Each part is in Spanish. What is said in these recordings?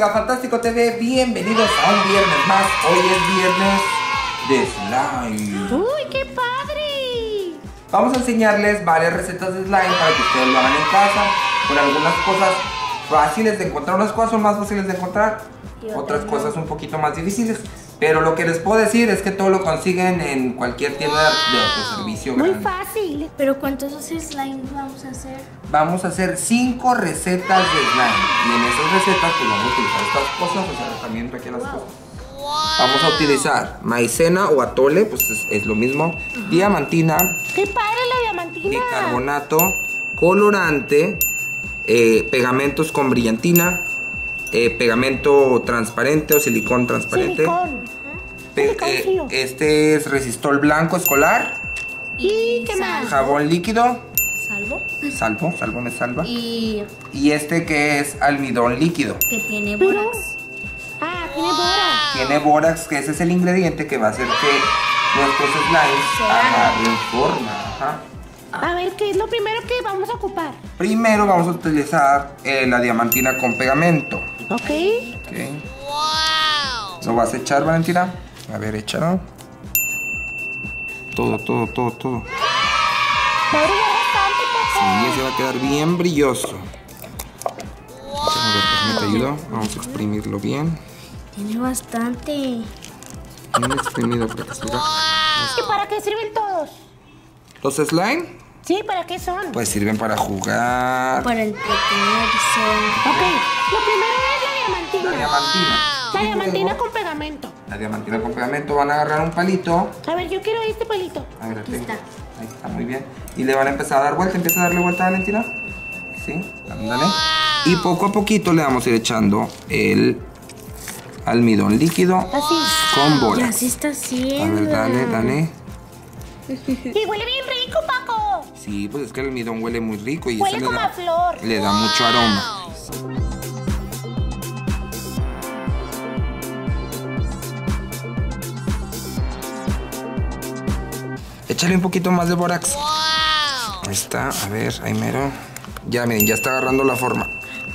Mega Fantástico TV, bienvenidos a un viernes más. Hoy es viernes de slime. ¡Uy, qué padre! Vamos a enseñarles varias recetas de slime para que ustedes lo hagan en casa. Con algunas cosas fáciles de encontrar, unas cosas son más fáciles de encontrar, otras cosas un poquito más difíciles. Pero lo que les puedo decir es que todo lo consiguen en cualquier tienda de autoservicio Muy grande. fácil. ¿Pero cuántos slimes vamos a hacer? Vamos a hacer 5 recetas de slime. Y en esas recetas pues vamos a utilizar estas cosas. O sea, también aquí las cosas. Vamos a utilizar maicena o atole, pues es lo mismo. Diamantina. ¡Qué padre la diamantina! Bicarbonato, colorante, pegamentos con brillantina, pegamento transparente o silicón transparente. Silicón. Silicón. Este es resistol blanco escolar. ¿Y qué más? Jabón líquido. Salvo. Me salva. Y Y este que es almidón líquido. que tiene Pero- borax. Ah, tiene bora. Tiene bórax, que ese es el ingrediente que va a hacer que nuestros slimes agarren forma. Ajá. A ver, ¿qué es lo primero que vamos a ocupar? Primero vamos a utilizar la diamantina con pegamento. ¿Ok? Ok. ¿Lo vas a echar, Valentina? A ver, échalo. Todo. Va a brillar bastante, Paco. Sí, ese va a quedar bien brilloso. A ver, pues, te ayudo. Vamos a exprimirlo bien. Tiene bastante. Bien exprimido para que salga. ¿Y para qué sirven todos? ¿Los slime? Sí, ¿para qué son? Pues sirven para jugar. Para entretenerse. Ok, lo primero es la diamantina. La diamantina. La Y diamantina luego, con pegamento. la diamantina con pegamento. Van a agarrar un palito. A ver, yo quiero este palito. A ver, Aquí está. Ahí está, muy bien. Y le van a empezar a dar vuelta. Empieza a darle vuelta, Valentina. Sí, ándale. Y poco a poquito le vamos a ir echando el almidón líquido Así. con Ya bórax. se está A haciendo. ver, dale. Y huele bien rico, Paco. Sí, pues es que el almidón huele muy rico y Huele eso como a flor. le da mucho aroma. Échale un poquito más de bórax. Ahí está, a ver, ahí mero. Ya, miren, ya está agarrando la forma.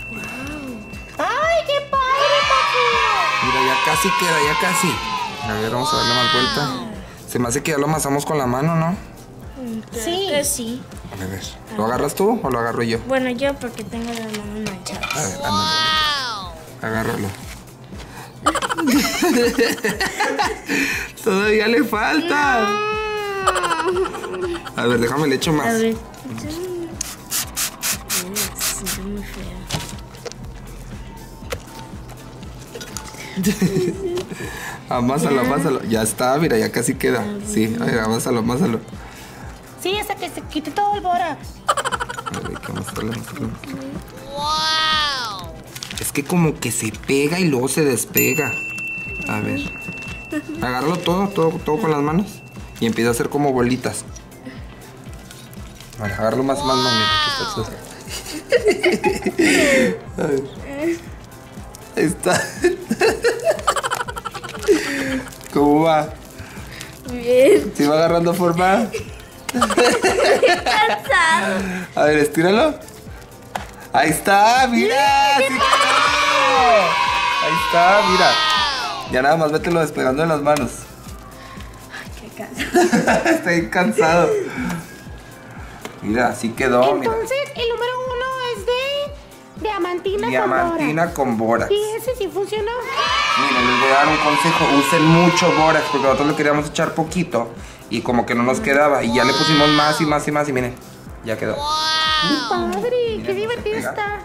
¡Ay, qué padre, Paco! Mira, ya casi queda, ya casi. A ver, vamos a darle más vuelta. Se me hace que ya lo amasamos con la mano, ¿no? Sí. Que sí. A ver, ¿lo agarras tú o lo agarro yo? Bueno, yo porque tengo las manos manchadas. A ver, ándale. Agárralo. Todavía le falta. A ver, déjame le echo más. A ver. Se siente muy feo. Amásalo. Ya está, mira, ya casi queda. Sí, a ver, amásalo. Sí, hasta que se quite todo el bórax. A ver, hay que amásalo. Es que como que se pega y luego se despega. A ver. Agárralo todo con las manos. Y empieza a hacer como bolitas. Vale, agárralo más. Mira, aquí está. A ver. Ahí está. ¿Cómo va? Bien. ¿Sí va agarrando forma? A ver, estíralo. Ahí está, mira. ¡Sí quedó! Ahí está, mira. Ya nada más vételo despegando de las manos. Qué cansado. Estoy cansado. Mira, así quedó. Mira. Entonces, el número 1 es de diamantina, Diamantina con bórax. con bórax. ¿Y ese sí funcionó? Miren, les voy a dar un consejo. Usen mucho bórax porque nosotros le queríamos echar poquito y como que no nos quedaba. Y ya le pusimos más y miren, ya quedó. ¡Qué padre! ¡Qué cómo se divertido pega. está!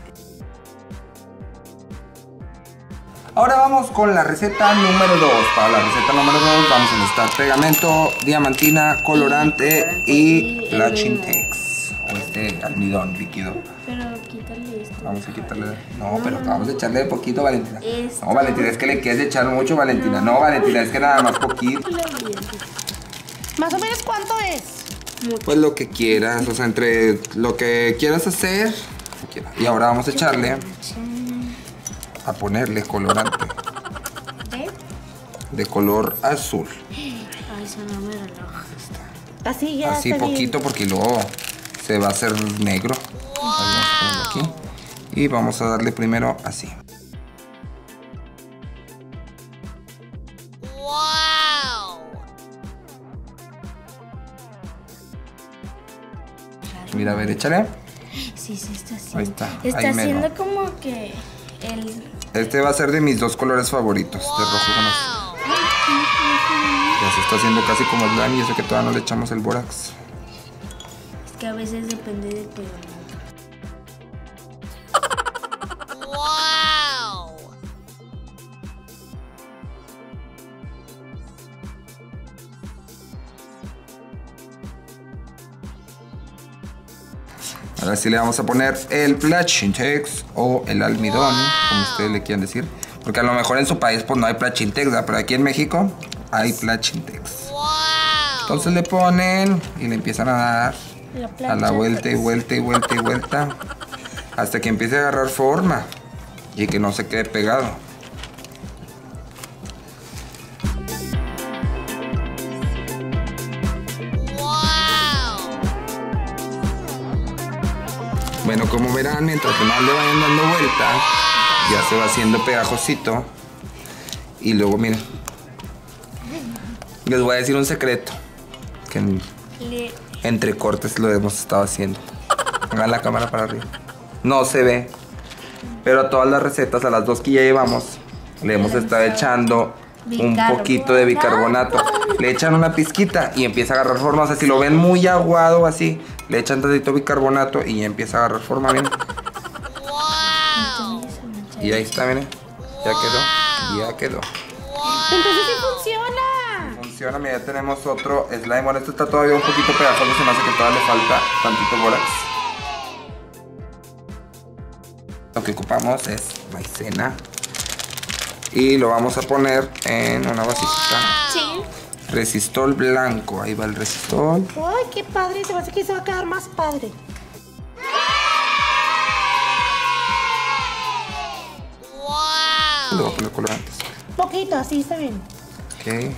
Ahora vamos con la receta número 2. Para la receta número 2 vamos a necesitar pegamento, diamantina, colorante y la Chintex. O este almidón líquido. Pero quítale esto. Vamos a quitarle. No, pero vamos a echarle poquito, Valentina. Esto. No, Valentina, es que le quieres echar mucho, Valentina. No, Valentina, es que nada más poquito. ¿Más o menos cuánto es? Pues lo que quieras, o sea, entre lo que quieras hacer. Y ahora vamos a echarle, a ponerle colorante de color azul. Ay, eso no me relaja. Así ya Así está bien. poquito porque luego se va a hacer negro. Vamos a ponerlo aquí. Y vamos a darle primero así. Mira, a ver, échale. Sí, sí, está haciendo. Ahí está. Está ahí mero. haciendo como que el... Este va a ser de mis dos colores favoritos, de rojo con azul. Ya se está haciendo casi como slime y eso que todavía no le echamos el bórax. Es que a veces depende del pegamento. Ahora sí le vamos a poner el Plachintex o el almidón, como ustedes le quieran decir. Porque a lo mejor en su país pues no hay Plachintex, ¿verdad? Pero aquí en México hay Plachintex. Entonces le ponen y le empiezan a dar a la vuelta y vuelta y vuelta y vuelta hasta que empiece a agarrar forma y que no se quede pegado. Bueno, como verán, mientras que más le vayan dando vuelta, ya se va haciendo pegajosito. Y luego, miren, les voy a decir un secreto que entre cortes lo hemos estado haciendo. Hagan la cámara para arriba. No se ve, pero a todas las recetas, a las dos que ya llevamos, le hemos estado echando un poquito de bicarbonato. Le echan una pizquita y empieza a agarrar forma. O sea, si lo ven muy aguado así, le echan tantito bicarbonato y ya empieza a agarrar forma, miren. Y ahí está, miren. Ya quedó, ya quedó. Entonces sí funciona. Funciona, mira, ya tenemos otro slime. Bueno, este está todavía un poquito pegajoso, se me hace que todavía le falta tantito bórax. Lo que ocupamos es maicena. Y lo vamos a poner en una vasija. Sí. Resistol blanco, ahí va el resistol. Ay, qué padre. Se me hace que se va a quedar más padre. Le voy a poner colorantes. Poquito, así está bien. Ok.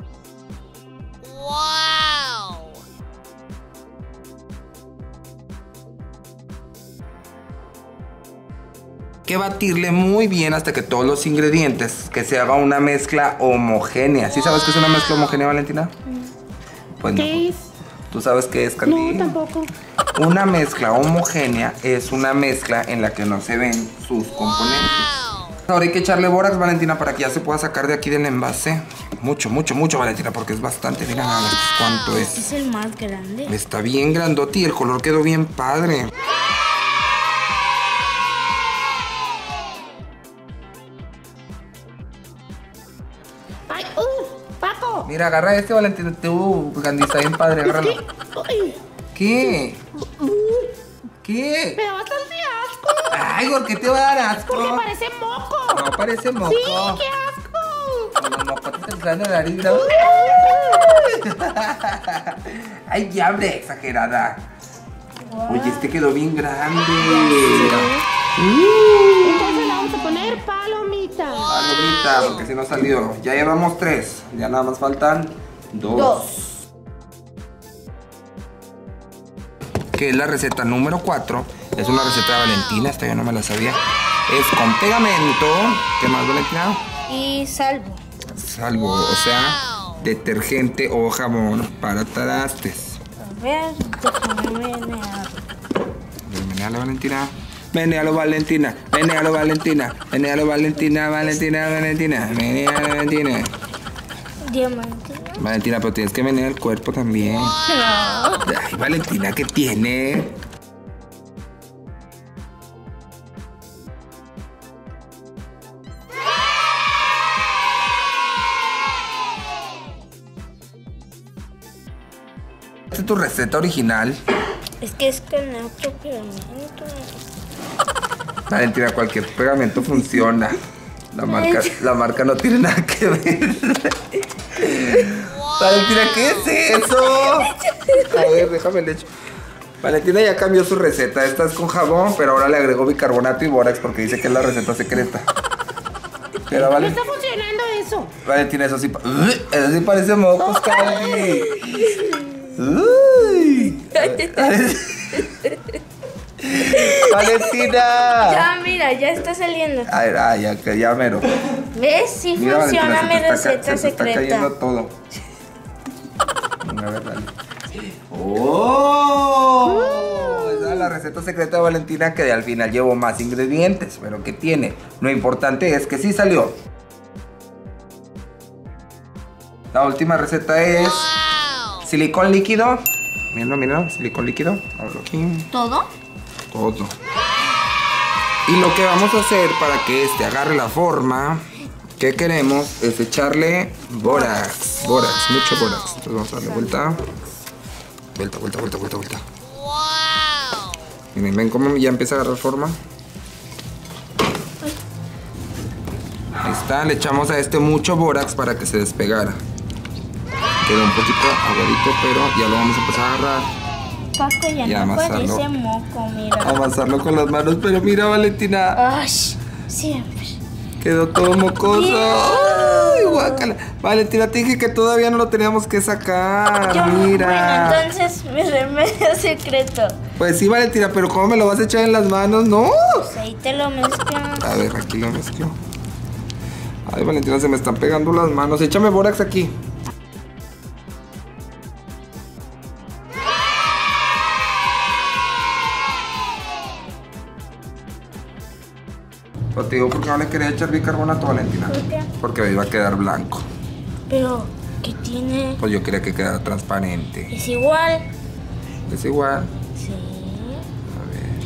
Que batirle muy bien hasta que todos los ingredientes, que se haga una mezcla homogénea. ¿Sí sabes qué es una mezcla homogénea, Valentina? Pues no. ¿Qué es? ¿Tú sabes qué es, Candy? No, tampoco. Una mezcla homogénea es una mezcla en la que no se ven sus componentes. Ahora hay que echarle bórax, Valentina, para que ya se pueda sacar de aquí del envase. Mucho, mucho, mucho, Valentina, porque es bastante. Mira nada más cuánto Este es. es el más grande. Está bien grandote y el color quedó bien padre. Ay, Paco. Mira, agarra este, Valentina. Candy, está bien padre, agárralo. Ay, ¿Qué? ¿Qué? me da bastante asco. Ay, ¿por qué te va a dar asco? Porque parece moco. No parece moco. Sí, qué asco. Con los mocotes te salen de la nariz, ¿no? Ay, qué hambre exagerada. Oye, este quedó bien grande. Entonces le vamos a poner palomita. Palomita, porque si no salió. Ya llevamos 3. Ya nada más faltan 2. Que es la receta número 4. Es una receta de Valentina. Esta yo no me la sabía. Es con pegamento. ¿Qué más, Valentina? Y salvo. Salvo, o sea, detergente o jabón para trastes. A ver, déjame menear. Menealo, Valentina. Menealo, Valentina. Menealo, Valentina. Menealo, Valentina. Valentina, Valentina. Menealo, Valentina. Diamante. Valentina, pero tienes que menear el cuerpo también. No. Ay, Valentina, ¿qué tiene? Esta es tu receta original. Es que es con otro pegamento. Valentina, cualquier pegamento funciona. La marca no tiene nada que ver. Valentina, ¿qué es eso? A ver, déjame le echo. Valentina ya cambió su receta. Esta es con jabón, pero ahora le agregó bicarbonato y bórax porque dice que es la receta secreta. Pero No Valentina, está funcionando eso. Valentina, eso sí parece mocos, Candy. Uy. Valentina. Ya, mira, ya está saliendo. A ver, ya mero. ¿Ves? Sí Mira, funciona Valentina, mi receta se te está cayendo secreta. todo. A ver, dale. ¡Oh! la receta secreta de Valentina, que al final llevó más ingredientes, pero que tiene. Lo importante es que sí salió. La última receta es silicón líquido. Mira, silicón líquido. Abro aquí. ¿Todo? Todo. Y lo que vamos a hacer para que este agarre la forma que queremos es echarle bórax. Bórax, mucho bórax. Entonces vamos a darle vuelta. Vuelta. Miren, ven cómo ya empieza a agarrar forma. Ahí está, le echamos a este mucho bórax para que se despegara. Quedó un poquito aguadito, pero ya lo vamos a empezar a agarrar. Paco, ya no parece moco, mira. Amasarlo con las manos, pero mira, Valentina. Ay, siempre. Quedó todo mocoso. Ay, guácala. Valentina, te dije que todavía no lo teníamos que sacar. Mira. Bueno, entonces mi remedio secreto. Pues sí, Valentina, pero ¿cómo me lo vas a echar en las manos? No. Pues ahí te lo mezclo. A ver, aquí lo mezclo. Ay, Valentina, se me están pegando las manos. Échame bórax aquí. Pues te digo porque no le quería echar bicarbonato, Valentina. ¿Por qué? Porque me iba a quedar blanco. Pero, ¿qué tiene? Pues yo quería que quedara transparente. Es igual. Es igual. Sí. A ver.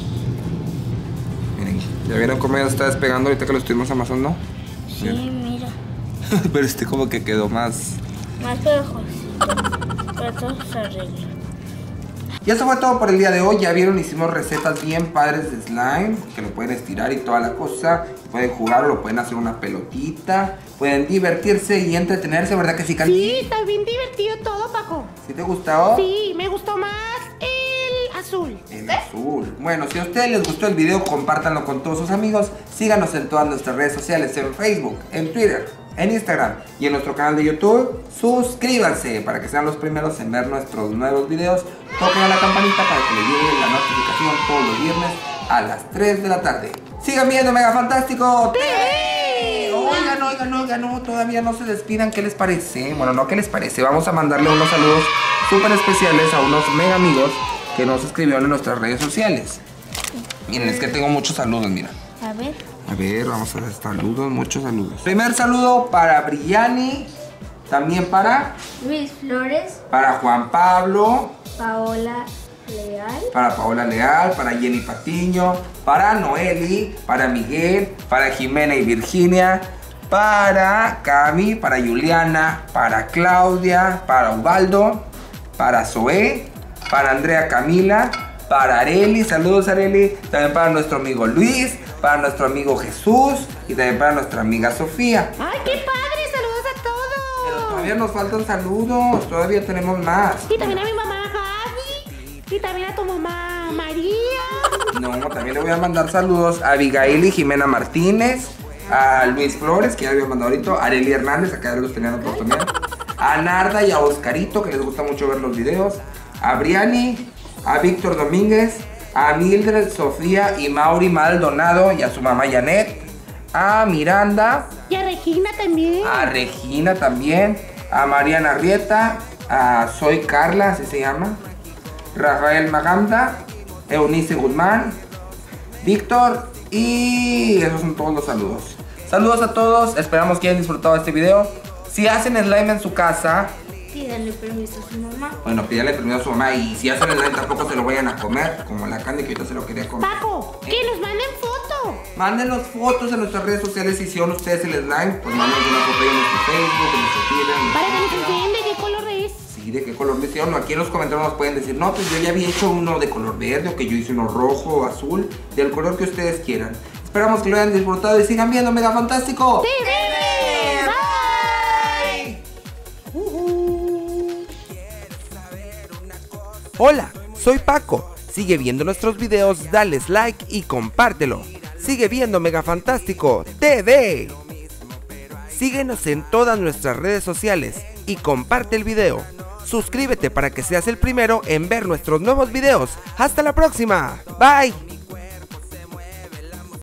Miren, ¿ya vieron cómo ya está despegando ahorita que lo estuvimos amasando? Sí, mira. Pero este como que quedó más... Más pegajosito. Pero todo se arregla. Y eso fue todo por el día de hoy. Ya vieron, hicimos recetas bien padres de slime, que lo pueden estirar y toda la cosa. Pueden jugar, lo pueden hacer una pelotita. Pueden divertirse y entretenerse, ¿verdad que sí, Candy? Sí, está bien divertido todo, Paco. ¿Sí te gustó? Sí, me gustó más el azul. El azul. Bueno, si a ustedes les gustó el video, compártanlo con todos sus amigos. Síganos en todas nuestras redes sociales, en Facebook, en Twitter, en Instagram y en nuestro canal de YouTube. Suscríbanse para que sean los primeros en ver nuestros nuevos videos. Toquen a la campanita para que les llegue la notificación todos los viernes a las 3 de la tarde. Sigan viendo Mega Fantástico TV. Oigan, no, todavía no se despidan. ¿Qué les parece? Bueno, no, ¿qué les parece? Vamos a mandarle unos saludos súper especiales a unos mega amigos que nos escribieron en nuestras redes sociales. Miren, es que tengo muchos saludos, mira. A ver, vamos a ver saludos, muchos saludos. Primer saludo para Briani, también para Luis Flores, para Juan Pablo, Paola Leal, para Paola Leal, para Jenny Patiño, para Noeli, para Miguel, para Jimena y Virginia, para Cami, para Juliana, para Claudia, para Ubaldo, para Zoé, para Andrea Camila, para Areli, saludos Areli, también para nuestro amigo Luis, para nuestro amigo Jesús y también para nuestra amiga Sofía. ¡Ay, qué padre! ¡Saludos a todos! Pero todavía nos faltan saludos, todavía tenemos más. Y también a mi mamá Javi. Y también a tu mamá María. No, también le voy a mandar saludos a Abigail y Jimena Martínez, a Luis Flores, que ya le había mandado ahorita, a Areli Hernández, acá ya los tenían otros también, a Narda y a Oscarito, que les gusta mucho ver los videos, a Briani, a Víctor Domínguez, a Mildred, Sofía y Mauri Maldonado y a su mamá Janet, a Miranda, Y a Regina también. a Regina también, a Mariana Rieta, a Soy Carla, así se llama, Rafael Maganda, Eunice Guzmán, Víctor, y esos son todos los saludos. Saludos a todos, esperamos que hayan disfrutado de este video. Si hacen slime en su casa, pídanle permiso a su mamá. bueno, pídale permiso a su mamá. Y si hacen slime tampoco se lo vayan a comer, como la Candy que ahorita se lo quería comer. Paco, que nos manden foto. Mándenos fotos en nuestras redes sociales. Si hicieron ustedes el slime, pues mándenos una foto ahí en nuestro Facebook, en nuestro Twitter, Para que nos enseñen de qué color es. sí, de qué color lo hicieron. Aquí en los comentarios nos pueden decir, no, pues yo ya había hecho uno de color verde, o que yo hice uno rojo o azul, del color que ustedes quieran. Esperamos que lo hayan disfrutado y sigan viendo Mega Fantástico TV. Bye. Hola, soy Paco. Sigue viendo nuestros videos, dale like y compártelo. Sigue viendo Mega Fantástico TV. Síguenos en todas nuestras redes sociales y comparte el video. Suscríbete para que seas el primero en ver nuestros nuevos videos. ¡Hasta la próxima! ¡Bye!